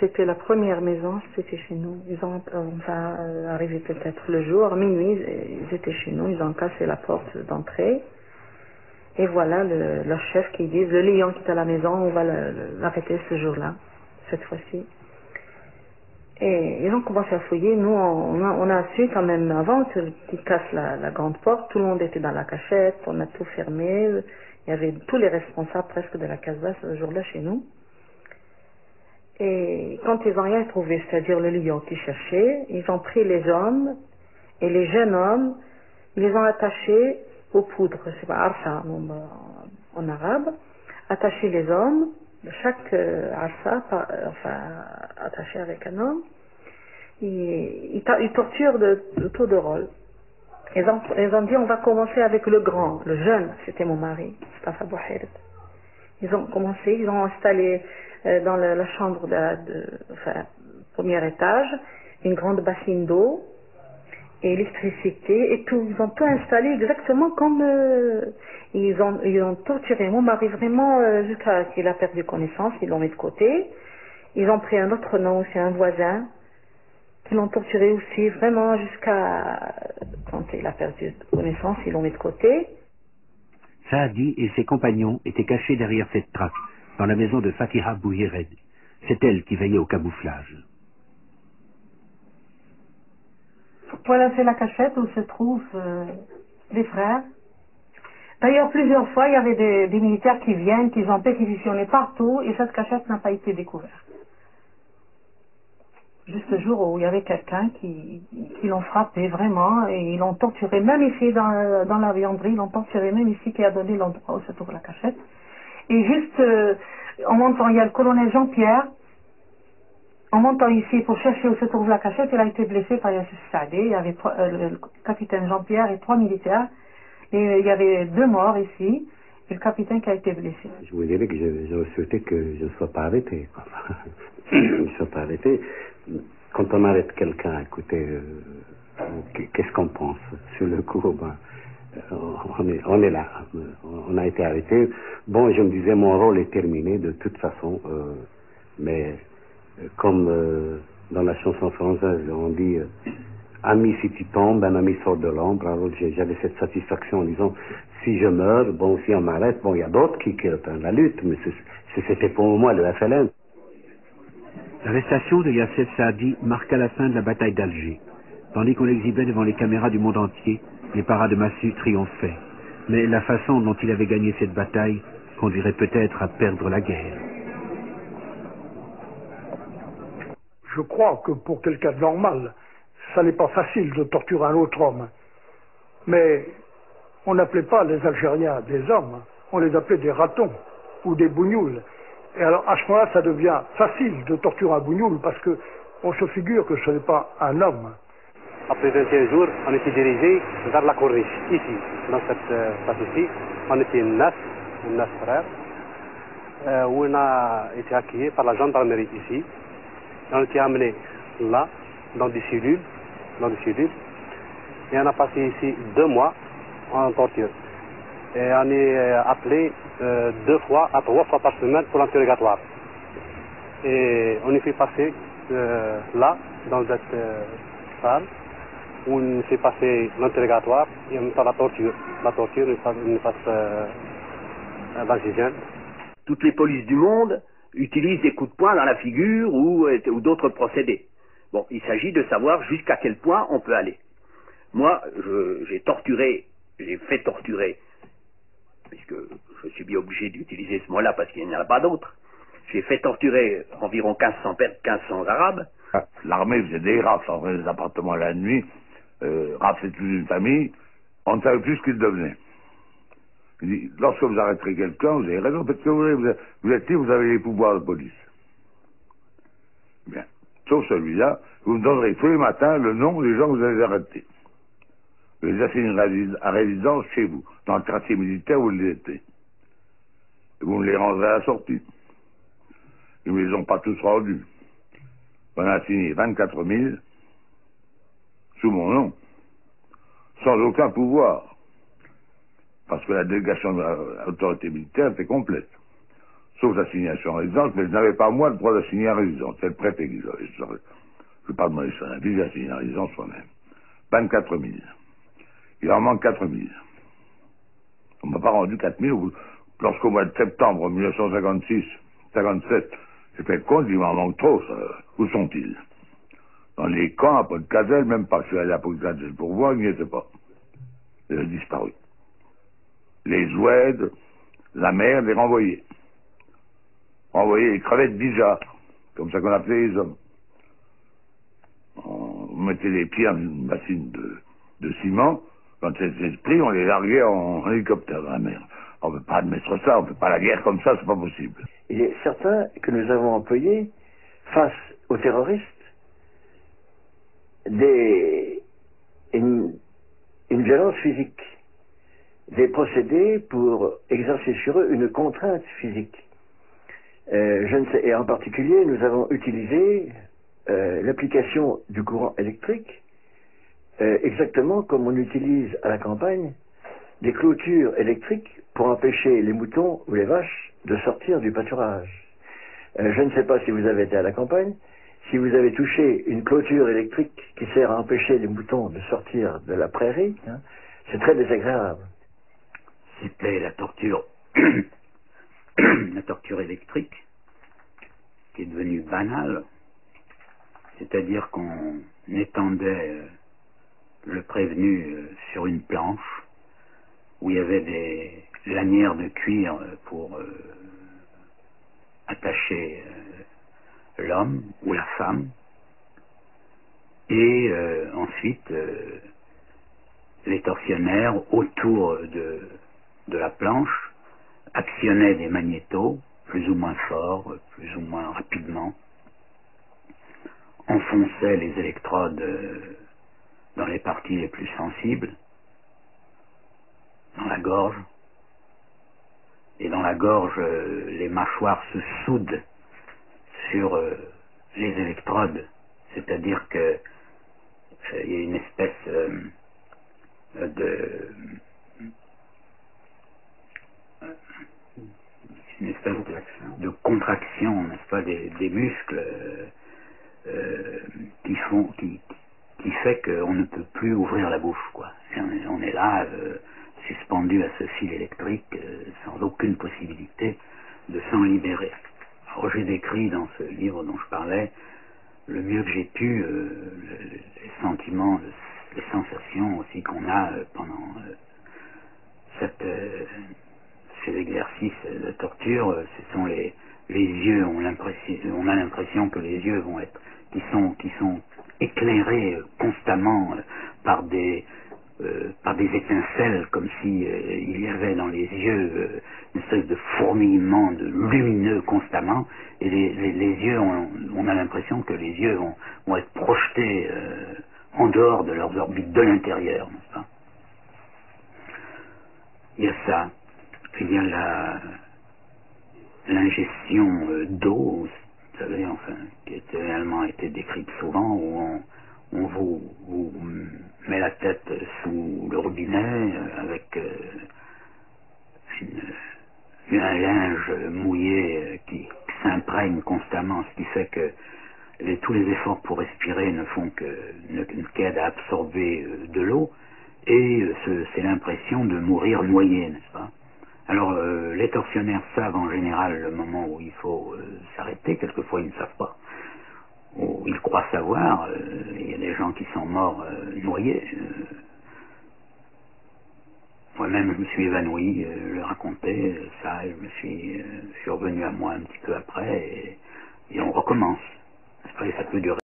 C'était la première maison, c'était chez nous. On va arriver peut-être le jour, minuit, ils étaient chez nous, ils ont cassé la porte d'entrée. Et voilà le chef qui dit, le lion qui est à la maison, on va l'arrêter ce jour-là, cette fois-ci. Et ils ont commencé à fouiller. Nous, on a su quand même avant qu'ils cassent la grande porte. Tout le monde était dans la cachette, on a tout fermé. Il y avait tous les responsables presque de la Casbah ce jour-là chez nous. Et quand ils n'ont rien trouvé, c'est-à-dire le lion qui cherchait, ils ont pris les hommes et les jeunes hommes, ils les ont attachés aux poudres, c'est pas arsa en arabe, attachés les hommes, de chaque arsa, enfin attaché avec un homme, ils torturent de tour de rôle. Ils ont dit on va commencer avec le grand, le jeune, c'était mon mari, Mustafa Bouhirt. Ils ont commencé, ils ont installé dans la chambre enfin, premier étage, une grande bassine d'eau, et électricité, et tout, ils ont tout installé exactement comme ils ont torturé mon mari vraiment jusqu'à qu'il a perdu connaissance, ils l'ont mis de côté. Ils ont pris un autre nom, c'est un voisin, qui l'ont torturé aussi vraiment jusqu'à quand il a perdu connaissance, ils l'ont mis de côté. Saadi et ses compagnons étaient cachés derrière cette trappe, dans la maison de Fatiha Bouhired. C'est elle qui veillait au camouflage. Voilà, c'est la cachette où se trouvent les frères. D'ailleurs, plusieurs fois, il y avait des militaires qui viennent, qui ont perquisitionné partout, et cette cachette n'a pas été découverte. Juste le jour où il y avait quelqu'un qui l'ont frappé vraiment, et ils l'ont torturé, même ici dans la vianderie, ils l'ont torturé, même ici qui a donné l'endroit où se trouve la cachette. Et juste en montant, il y a le colonel Jean-Pierre, en montant ici pour chercher où se trouve la cachette, il a été blessé par Yassir Saadé. Il y avait le capitaine Jean-Pierre et 3 militaires. Et il y avait 2 morts ici, et le capitaine qui a été blessé. Je vous dirais que je souhaitais que je ne sois pas arrêté. Je ne sois pas arrêté. Quand on arrête quelqu'un, écoutez, qu'est-ce qu'on pense? Sur le coup, on est là. On a été arrêté. Bon, je me disais, mon rôle est terminé de toute façon. Mais comme dans la chanson française, on dit ami si tu tombes, un ami sort de l'ombre. Alors j'avais cette satisfaction en disant si je meurs, bon, si on m'arrête, bon, il y a d'autres qui reprennent la lutte, mais c'était pour moi le FLN. L'arrestation de Yassir Saadi marqua la fin de la bataille d'Alger. Tandis qu'on l'exhibait devant les caméras du monde entier, les parades de massue triomphaient. Mais la façon dont il avait gagné cette bataille conduirait peut-être à perdre la guerre. Je crois que pour quelqu'un de normal, ça n'est pas facile de torturer un autre homme. Mais on n'appelait pas les Algériens des hommes, on les appelait des ratons ou des bougnoules. Et alors à ce moment-là, ça devient facile de torturer un bougnoul parce qu'on se figure que ce n'est pas un homme. Après 21 jours, on était dirigé vers la Corniche, ici, dans cette place-ci. On était 9 frères, où on a été accueillis par la gendarmerie ici. On a été amenés là, dans des cellules, et on a passé ici 2 mois en torture. Et on est appelé 2 fois à 3 fois par semaine pour l'interrogatoire. Et on est fait passer là, dans cette salle, où on fait passer l'interrogatoire et en même temps la torture. La torture, on passe l'oxygène. Toutes les polices du monde utilisent des coups de poing dans la figure ou d'autres procédés. Bon, il s'agit de savoir jusqu'à quel point on peut aller. Moi, j'ai fait torturer, puisque je suis bien obligé d'utiliser ce mot-là parce qu'il n'y en a pas d'autre. J'ai fait torturer environ 1500 Arabes. L'armée faisait des rafles dans les appartements la nuit, rafler toute une famille, on ne savait plus ce qu'ils devenaient. Il dit, lorsque vous arrêterez quelqu'un, vous avez raison, faites ce que vous voulez, vous êtes libre, vous avez les pouvoirs de police. Bien. Sauf celui-là, vous me donnerez tous les matins le nom des gens que vous avez arrêtés. Vous les assignerez à résidence chez vous, dans le quartier militaire où ils étaient. Et vous me les rendrez à la sortie. Ils ne me les ont pas tous rendus. On a signé 24 000 sous mon nom, sans aucun pouvoir. Parce que la délégation de l'autorité militaire était complète. sauf l'assignation à résidence, mais je n'avais pas moi le droit d'assigner à résidence. C'est le préfet qui l'avait. Je parle de mon échelon, puis j'ai assigné à résidence soi-même. 24 000. Il en manque 4 000. On m'a pas rendu 4 000. Lorsqu'au mois de septembre 1956-57, j'ai fait le compte, il m'en manque trop. Ça. Où sont-ils? Dans les camps, à Pont-de-Cazel, même pas. Je suis allé à Pont-de-Cazel pour voir, il n'y était pas. Il a disparu. Les Ouèdes, la mer, les renvoyés. Renvoyés les crevettes bizarres, comme ça qu'on appelait les hommes. On mettait les pieds dans une bassine de ciment. Quand c'était pris, on les larguait en hélicoptère dans la mer. On ne peut pas admettre ça, on ne peut pas la guerre comme ça, c'est pas possible. Il est certain que nous avons employé, face aux terroristes, une violence physique, des procédés pour exercer sur eux une contrainte physique. Et en particulier, nous avons utilisé l'application du courant électrique, exactement comme on utilise à la campagne des clôtures électriques pour empêcher les moutons ou les vaches de sortir du pâturage. Je ne sais pas si vous avez été à la campagne, si vous avez touché une clôture électrique qui sert à empêcher les moutons de sortir de la prairie, hein, c'est très désagréable. C'était la torture, la torture électrique, qui est devenue banale, c'est-à-dire qu'on étendait le prévenu sur une planche où il y avait des lanières de cuir pour attacher l'homme ou la femme, et ensuite les tortionnaires autour de la planche actionnaient des magnétos plus ou moins forts, plus ou moins rapidement, enfonçaient les électrodes dans les parties les plus sensibles, dans la gorge, et dans la gorge les mâchoires se soudent sur les électrodes, c'est-à-dire que il y a une espèce de contraction, n'est-ce pas, des muscles qui fait qu'on ne peut plus ouvrir la bouche, quoi. Et on est là suspendu à ce fil électrique sans aucune possibilité de s'en libérer. Alors j'ai décrit dans ce livre dont je parlais le mieux que j'ai pu les sentiments, les sensations aussi qu'on a pendant ces exercices de torture. Ce sont les yeux, on a l'impression que les yeux vont être, qui sont éclairés constamment par des étincelles, comme si il y avait dans les yeux une espèce de fourmillement de lumineux constamment, et les yeux, on a l'impression que les yeux vont être projetés en dehors de leurs orbites, de l'intérieur, n'est-ce pas? Il y a ça, il y a l'ingestion d'eau, vous savez, enfin, qui a réellement été décrite souvent, où on vous met la tête sous le robinet avec un linge mouillé qui s'imprègne constamment, ce qui fait que tous les efforts pour respirer ne font qu'aident à absorber de l'eau, et c'est l'impression de mourir noyé, n'est-ce pas? Alors les tortionnaires savent en général le moment où il faut s'arrêter, quelquefois ils ne savent pas. Où ils croient savoir, il y a des gens qui sont morts noyés. Moi-même, je me suis évanoui, je l'ai raconté, ça, je suis revenu à moi un petit peu après, et on recommence. Ça peut durer